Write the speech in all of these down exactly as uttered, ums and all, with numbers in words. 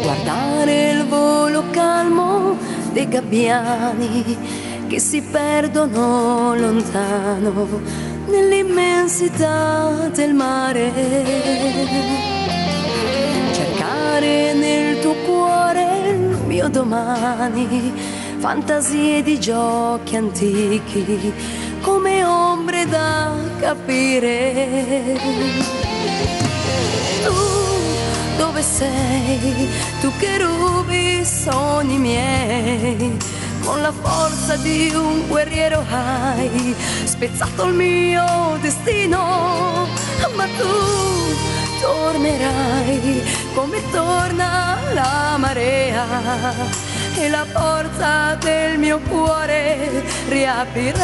guardare il volo calmo dei gabbiani che si perdono lontano nell'immensità del mare, cercare nel tuo cuore il mio domani, fantasie di giochi antichi come ombre da capire. Tu dove sei? Tu che rubi i sogni miei, con la forza di un guerriero hai spezzato il mio destino, ma tu tornerai come torna la marea e la porta del mio cuore riaprirai.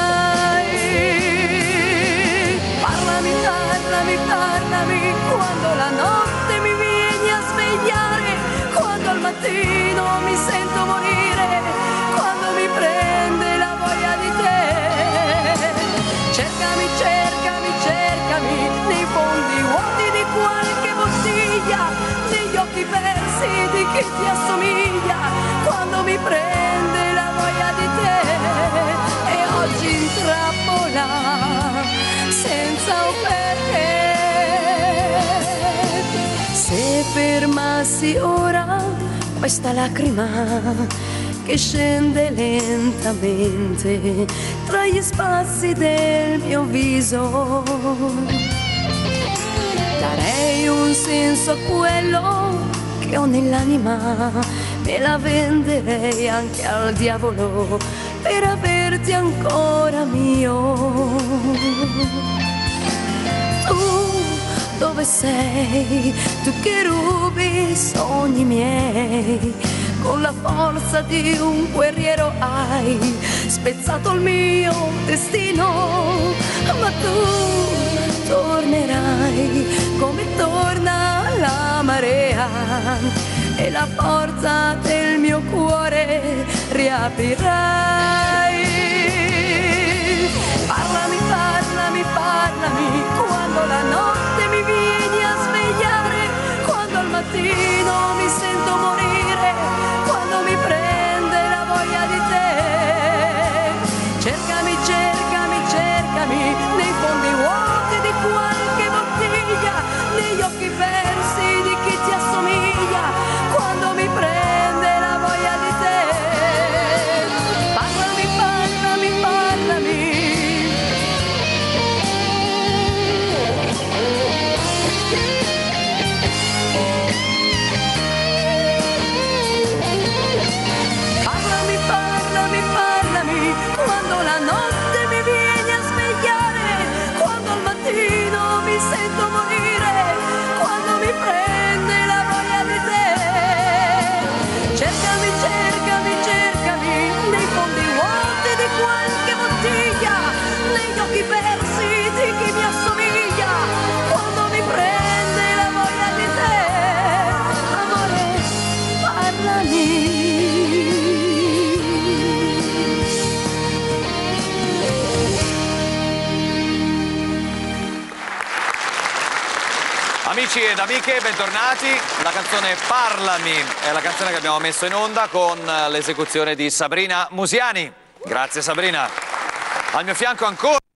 Parlami, parlami, parlami quando la notte mi vieni a svegliare, quando al mattino mi sento morire, quando mi prende la voglia di te. Cercami, cercami, cercami nei fondi vuoti di qualche bottiglia, negli occhi persi di chi ti assomiglia, quando mi prende la voglia di te. E oggi in trappola senza un perché. Se fermassi ora questa lacrima che scende lentamente tra gli spazi del mio viso, darei un senso a quello che ho nell'anima, me la venderei anche al diavolo per averti ancora mio. Tu dove sei? Tu che rubi i sogni miei, con la forza di un guerriero hai spezzato il mio destino, ma tu tornerai come torna la marea e la porta del mio cuore riaprirai. Parlami, parlami, parlami quando la notte mi vieni a svegliare, quando al mattino mi sento morire, quando mi prende la voglia di te. Cercami, cercami, cercami nei fondi vuoti di qualche bottiglia, negli occhi persi di chi ti assomiglia, quando mi prende la voglia di te. Parlami, parlami, parlami. Parlami, parlami, parlami quando la notte mi vieni a svegliare, quando al mattino mi sento morire, quando mi prende la voglia di te. Cercami, cercami, cercami nei fondi vuoti di qualche bottiglia, negli occhi persi di chi mi assomiglia, quando mi prende la voglia di te. Amore, parlami. Amici ed amiche, bentornati. La canzone Parlami è la canzone che abbiamo messo in onda con l'esecuzione di Sabrina Musiani. Grazie Sabrina. Al mio fianco ancora